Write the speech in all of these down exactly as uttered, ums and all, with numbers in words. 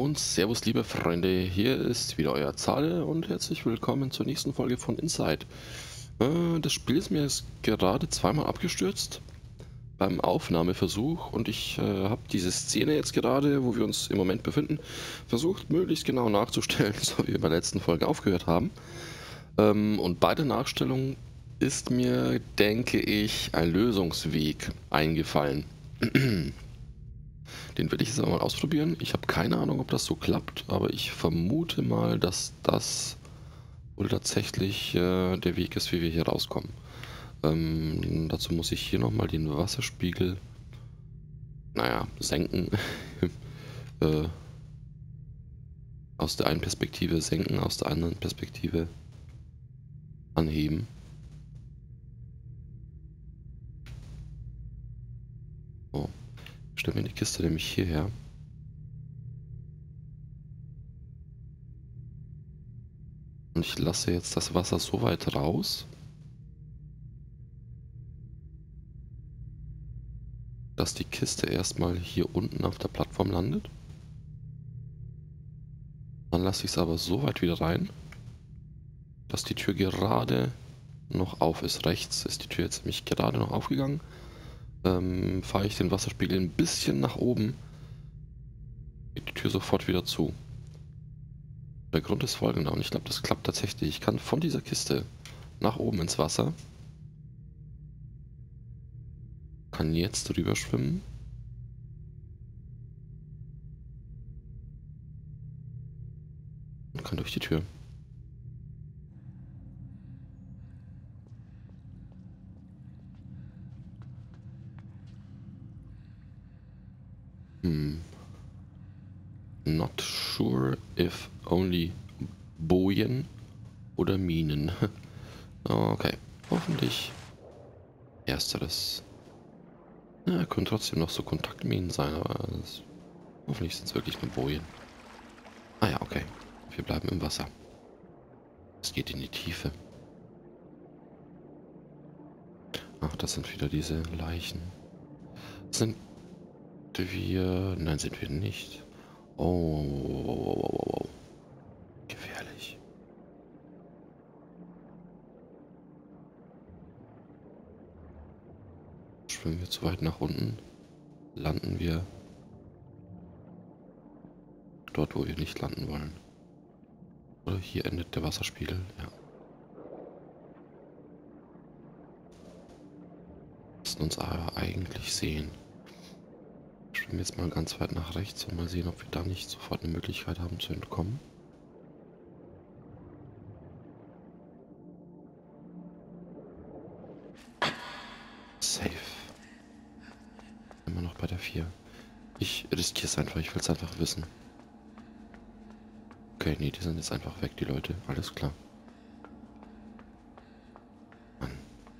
Und servus liebe Freunde, hier ist wieder euer Zale und herzlich willkommen zur nächsten Folge von Inside. Äh, das Spiel ist mir jetzt gerade zweimal abgestürzt beim Aufnahmeversuch und ich äh, habe diese Szene jetzt gerade, wo wir uns im Moment befinden, versucht möglichst genau nachzustellen, so wie wir bei der letzten Folge aufgehört haben. Ähm, und bei der Nachstellung ist mir, denke ich, ein Lösungsweg eingefallen. Den will ich jetzt aber mal ausprobieren. Ich habe keine Ahnung, ob das so klappt, aber ich vermute mal, dass das wohl tatsächlich äh, der Weg ist, wie wir hier rauskommen. Ähm, dazu muss ich hier nochmal den Wasserspiegel, naja, senken. äh, aus der einen Perspektive senken, aus der anderen Perspektive anheben. So, stellen wir die Kiste nämlich hierher. Und ich lasse jetzt das Wasser so weit raus, dass die Kiste erstmal hier unten auf der Plattform landet. Dann lasse ich es aber so weit wieder rein, dass die Tür gerade noch auf ist. Rechts ist die Tür jetzt nämlich gerade noch aufgegangen. Ähm, fahre ich den Wasserspiegel ein bisschen nach oben, geht die Tür sofort wieder zu. Der Grund ist folgender und ich glaube, das klappt tatsächlich. Ich kann von dieser Kiste nach oben ins Wasser, kann jetzt drüber schwimmen und kann durch die Tür. Hm. Not sure if only Bojen oder Minen. Okay, hoffentlich ersteres. Ja, können trotzdem noch so Kontaktminen sein, aber das, hoffentlich sind es wirklich nur Bojen. Ah ja, okay. Wir bleiben im Wasser. Es geht in die Tiefe. Ach, das sind wieder diese Leichen. Sind wir... Nein, sind wir nicht. Oh, oh, oh, oh, oh, oh. Gefährlich. Schwimmen wir zu weit nach unten, landen wir dort, wo wir nicht landen wollen. Oder hier endet der Wasserspiegel, ja. Lassen uns aber eigentlich sehen. Schwimmen jetzt mal ganz weit nach rechts und mal sehen, ob wir da nicht sofort eine Möglichkeit haben zu entkommen. Safe. Immer noch bei der vier. Ich riskiere es einfach, ich will es einfach wissen. Okay, nee, die sind jetzt einfach weg, die Leute. Alles klar. Mann.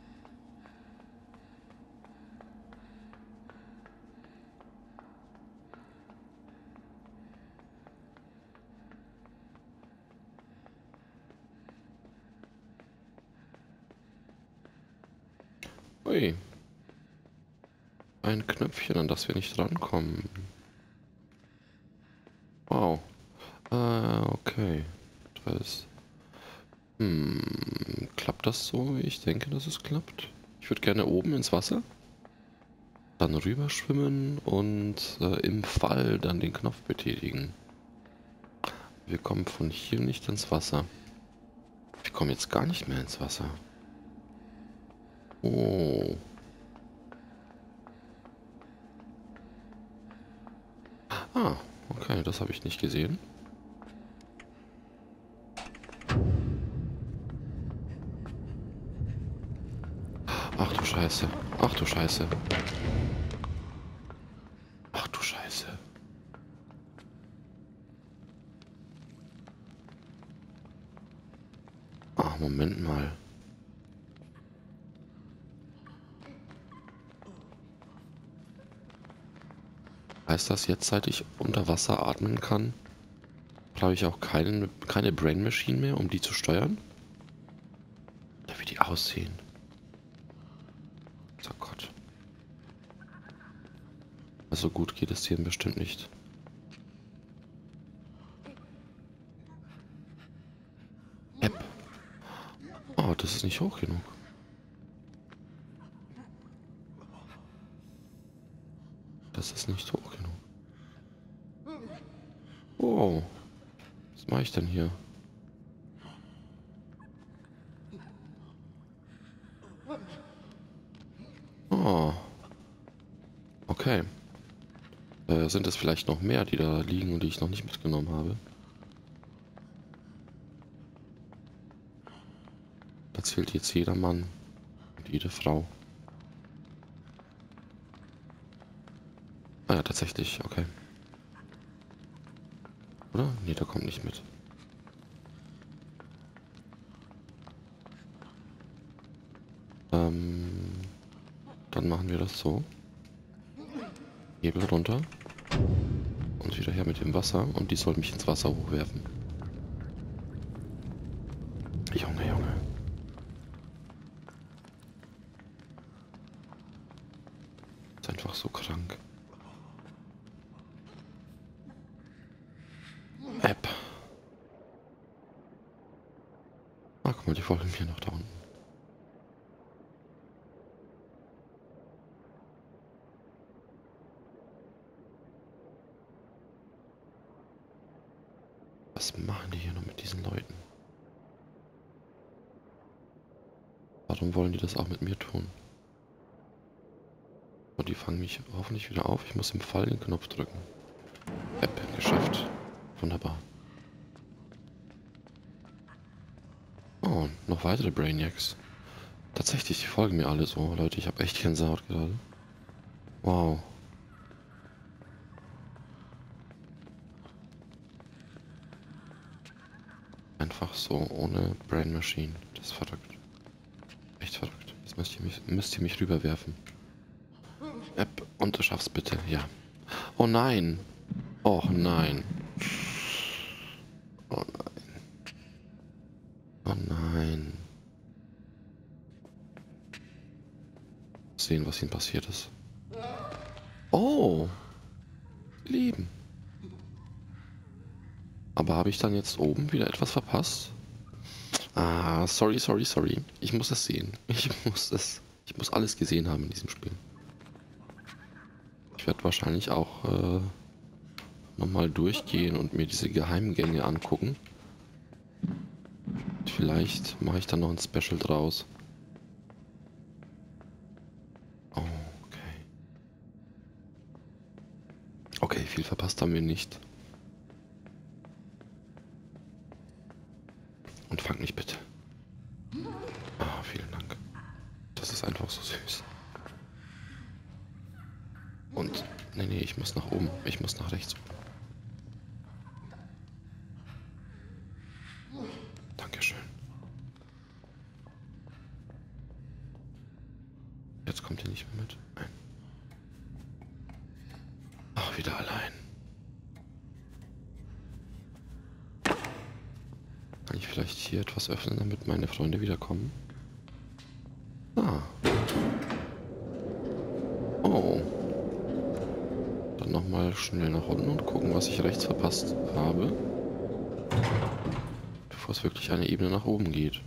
Ui. Ein Knöpfchen, an das wir nicht rankommen. Wow. Ah, okay. Das... Hm, klappt das so, wie ich denke, dass es klappt? Ich würde gerne oben ins Wasser, dann rüberschwimmen und äh, im Fall dann den Knopf betätigen. Wir kommen von hier nicht ins Wasser. Wir kommen jetzt gar nicht mehr ins Wasser. Oh. Ah, okay, das habe ich nicht gesehen. Ach du Scheiße. Ach du Scheiße. Ach du Scheiße. Ach, Moment mal. Heißt das jetzt, seit ich unter Wasser atmen kann, habe ich auch keinen, keine Brain Machine mehr, um die zu steuern? Oder wie die aussehen? Oh Gott. Also gut geht es hier bestimmt nicht. Oh, das ist nicht hoch genug. Das ist nicht hoch genug. Oh, was mache ich denn hier? Oh, okay. Äh, sind es vielleicht noch mehr, die da liegen und die ich noch nicht mitgenommen habe? Da zählt jetzt jeder Mann und jede Frau. Ah ja, tatsächlich, okay. Oder? Nee, der kommt nicht mit. Ähm, dann machen wir das so. Hebel runter. Und wieder her mit dem Wasser. Und die soll mich ins Wasser hochwerfen. Junge, Junge. Ist einfach so krank. App. Ah, guck mal, die folgen mir noch da unten. Was machen die hier noch mit diesen Leuten? Warum wollen die das auch mit mir tun? Und die fangen mich hoffentlich wieder auf. Ich muss im Fall den Knopf drücken. App geschafft. Wunderbar. Oh, noch weitere Brainiacs. Tatsächlich, die folgen mir alle so. Leute, ich habe echt Gänsehaut gerade. Wow. Einfach so, ohne Brain Machine. Das ist verrückt. Echt verrückt. Jetzt müsst ihr mich, müsst ihr mich rüberwerfen. App, und du schaffst bitte, ja. Oh nein. Oh nein. Oh nein. Oh nein. Sehen, was ihnen passiert ist. Oh. Lieben. Aber habe ich dann jetzt oben wieder etwas verpasst? Ah, sorry, sorry, sorry. Ich muss es sehen. Ich muss es. Ich muss alles gesehen haben in diesem Spiel. Ich werde wahrscheinlich auch äh, nochmal durchgehen und mir diese Geheimgänge angucken. Vielleicht mache ich dann noch ein Special draus. Oh, okay. Okay, viel verpasst haben wir nicht. Und fang mich bitte. Ah, vielen Dank. Das ist einfach so süß. Und, nee, nee, ich muss nach oben. Ich muss nach rechts. Dankeschön. Jetzt kommt ihr nicht mehr mit. Nein. Ach, wieder allein. Kann ich vielleicht hier etwas öffnen, damit meine Freunde wiederkommen? Ah. Oh. Dann nochmal schnell nach unten und gucken, was ich rechts verpasst habe. Bevor es wirklich eine Ebene nach oben geht.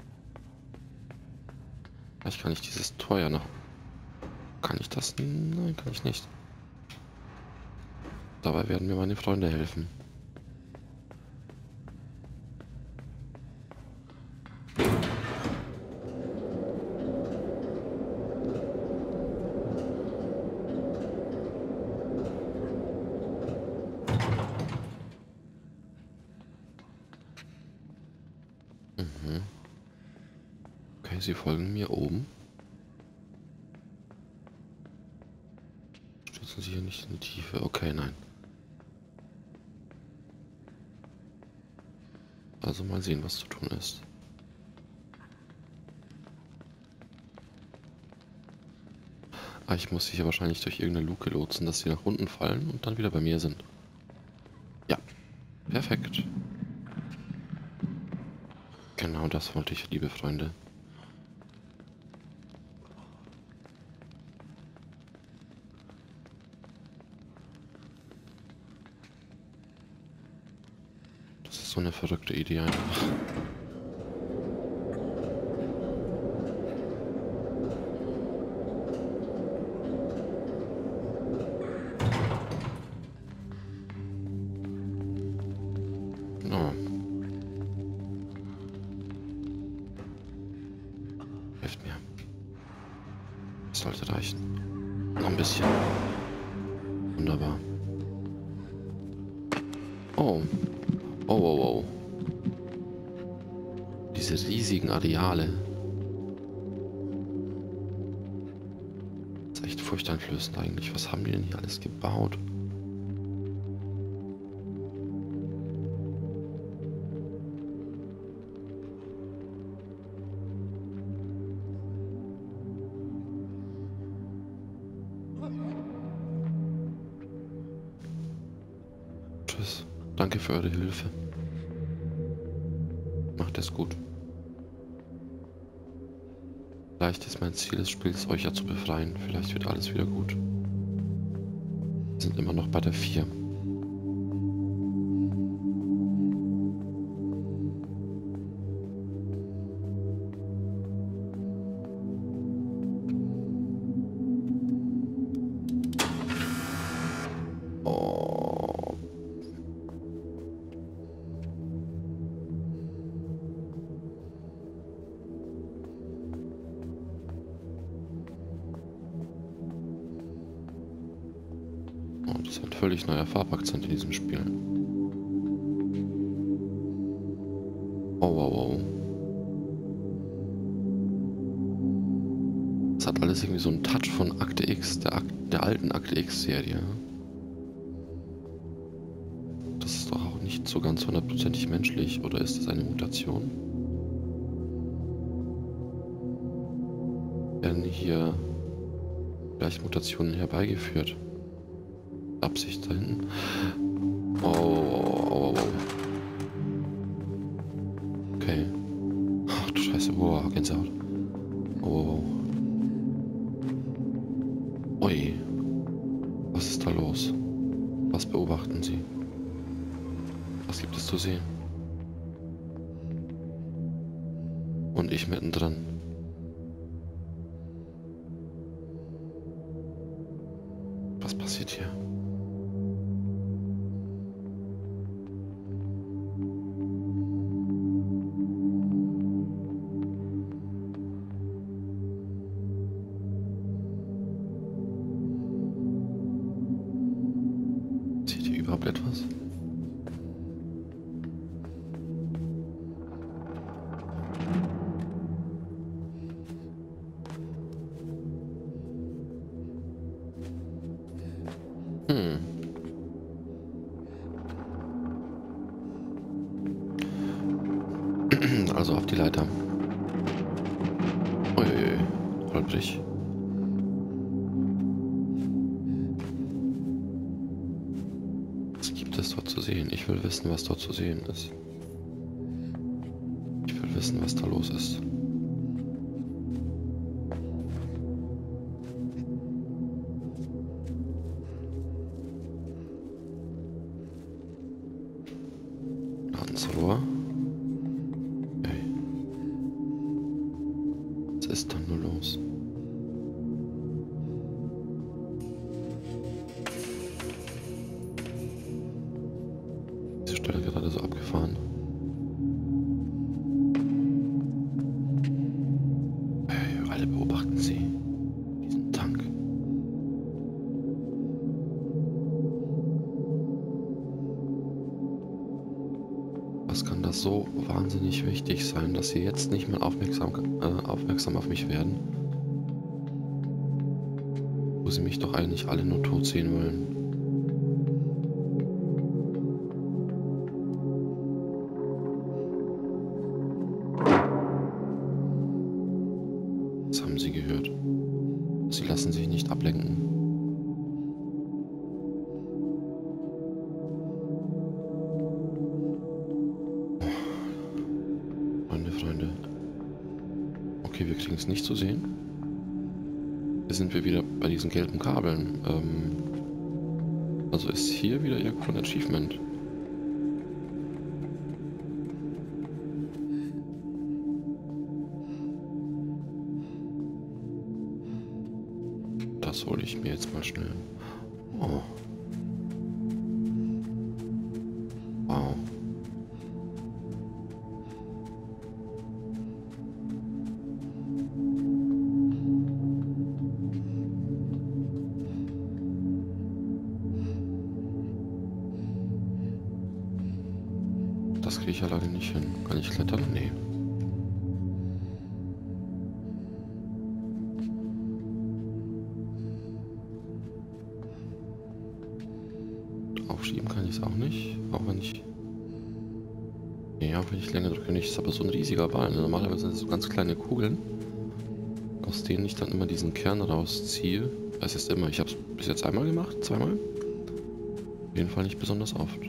Vielleicht kann ich dieses Tor ja nach... Kann ich das? Nein, kann ich nicht. Dabei werden mir meine Freunde helfen. Mhm. Okay, sie folgen mir oben. Stürzen sie hier nicht in die Tiefe? Okay, nein. Also mal sehen, was zu tun ist. Ah, ich muss sie hier wahrscheinlich durch irgendeine Luke lotsen, dass sie nach unten fallen und dann wieder bei mir sind. Ja, perfekt. Genau das wollte ich, liebe Freunde. Das ist so eine verrückte Idee einfach. Hilft mir. Das sollte reichen. Noch ein bisschen. Wunderbar. Oh. Oh, oh, oh. Diese riesigen Areale. Das ist echt furchteinflößend eigentlich. Was haben die denn hier alles gebaut? Tschüss. Danke für eure Hilfe. Macht es gut. Vielleicht ist mein Ziel des Spiels, euch ja zu befreien. Vielleicht wird alles wieder gut. Wir sind immer noch bei der vier. Oh. Oh, das ist ein völlig neuer Farbakzent in diesem Spiel. Oh, wow, wow. Das hat alles irgendwie so einen Touch von Akte X, der, Ak der alten Akte X-Serie. Das ist doch auch nicht so ganz hundertprozentig menschlich, oder ist das eine Mutation? Werden hier vielleicht Mutationen herbeigeführt? Absicht da hinten. Oh, oh, oh, oh. Okay. Ach du Scheiße, boah, Gänsehaut. Oh, oh, oh. Ui. Was ist da los? Was beobachten Sie? Was gibt es zu sehen? Und ich mittendrin. Was passiert hier? Seht ihr überhaupt etwas? Hm. Also auf die Leiter. Uiuiui, holprig. Was gibt es dort zu sehen? Ich will wissen, was dort zu sehen ist. Ich will wissen, was da los ist. Ans Rohr. Okay. Was ist dann nur los? Diese Stelle gerade so abgefahren. Hey, alle beobachten sie. Diesen Tank. Was kann das so wahnsinnig wichtig sein, dass sie jetzt nicht mehr aufmerksam, äh, aufmerksam auf mich werden? Wo sie mich doch eigentlich alle nur tot sehen wollen. Das haben sie gehört. Sie lassen sich nicht ablenken. Freunde, Freunde. Okay, wir kriegen es nicht zu sehen. Hier sind wir wieder bei diesen gelben Kabeln. Ähm, also ist hier wieder irgendwo ein Achievement. Das hole ich mir jetzt mal schnell. Oh. Wow. da leider nicht hin. Kann ich klettern? Nee. Aufschieben kann ich es auch nicht. Auch wenn ich... Nee, auch wenn ich länger drücke nicht. Ist aber so ein riesiger Ball. Normalerweise sind es so ganz kleine Kugeln, aus denen ich dann immer diesen Kern rausziehe. Das ist immer. Ich habe es bis jetzt einmal gemacht. Zweimal. Auf jeden Fall nicht besonders oft.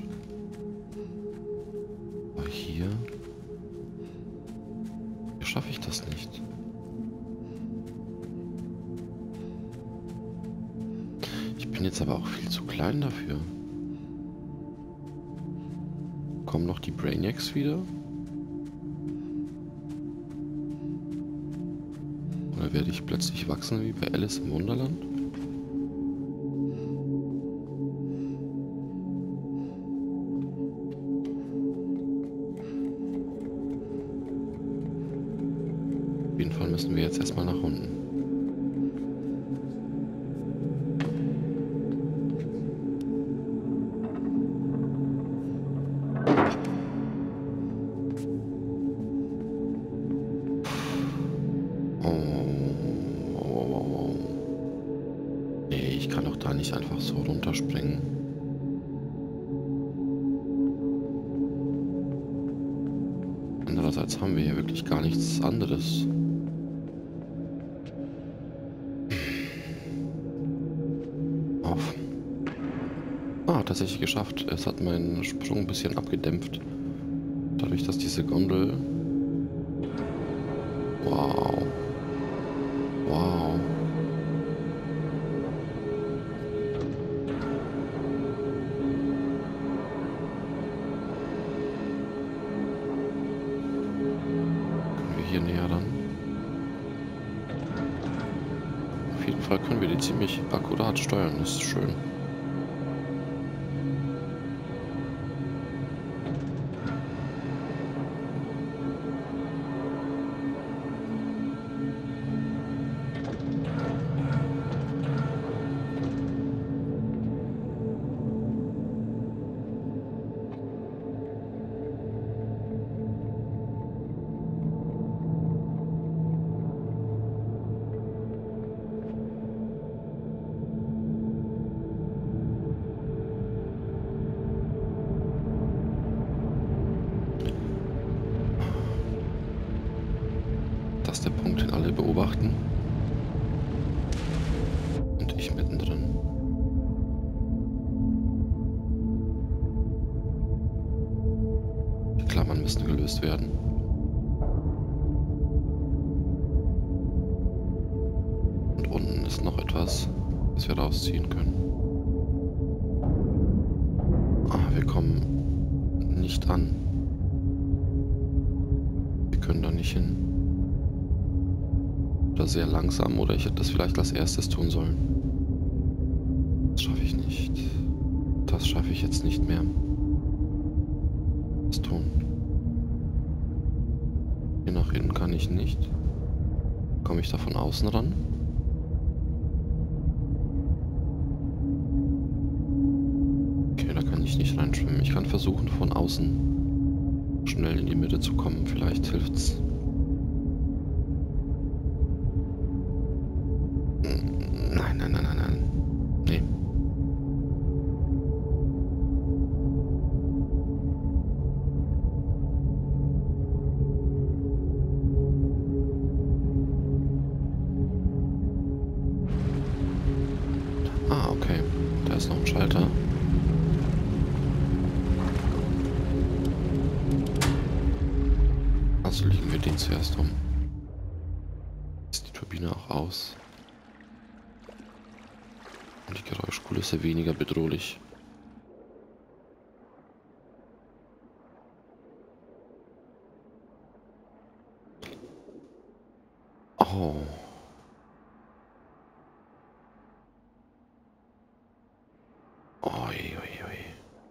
Aber hier... Hier schaffe ich das nicht. Ich bin jetzt aber auch viel zu klein dafür. Kommen noch die Brainiacs wieder? Oder werde ich plötzlich wachsen wie bei Alice im Wunderland? Auf jeden Fall müssen wir jetzt erstmal nach unten. Ich kann doch da nicht einfach so runterspringen. Andererseits haben wir hier wirklich gar nichts anderes. Auf. Ah, tatsächlich geschafft. Es hat meinen Sprung ein bisschen abgedämpft. Dadurch, dass diese Gondel... Wow. Wow. Hier näher ran. Auf jeden Fall können wir die ziemlich akkurat steuern, das ist schön. Das ist der Punkt, den alle beobachten. Und ich mittendrin. Die Klammern müssen gelöst werden. Und unten ist noch etwas, das wir rausziehen können. Ah, wir kommen nicht an. Wir können da nicht hin. Oder sehr langsam, oder ich hätte das vielleicht als erstes tun sollen. Das schaffe ich nicht. Das schaffe ich jetzt nicht mehr. Das tun. Hier nach innen kann ich nicht. Komme ich da von außen ran? Okay, da kann ich nicht reinschwimmen. Ich kann versuchen, von außen schnell in die Mitte zu kommen. Vielleicht hilft's. Nein, nein, nein, nein, nein. Nee. Ah, okay. Da ist noch ein Schalter. Also legen wir den zuerst um. Ist die Turbine auch aus? Und die Geräuschkulisse weniger bedrohlich. Oh. Oi, oi, oi.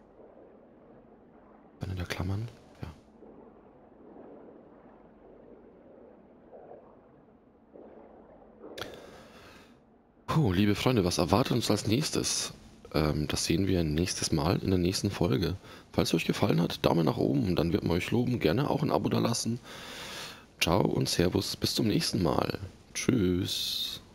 Eine der Klammern? Ja. Puh, liebe Freunde, was erwartet uns als nächstes? ähm, das sehen wir nächstes Mal in der nächsten Folge. Falls es euch gefallen hat, Daumen nach oben, dann wird man euch loben. Gerne auch ein Abo da lassen. Ciao und Servus, bis zum nächsten Mal. Tschüss.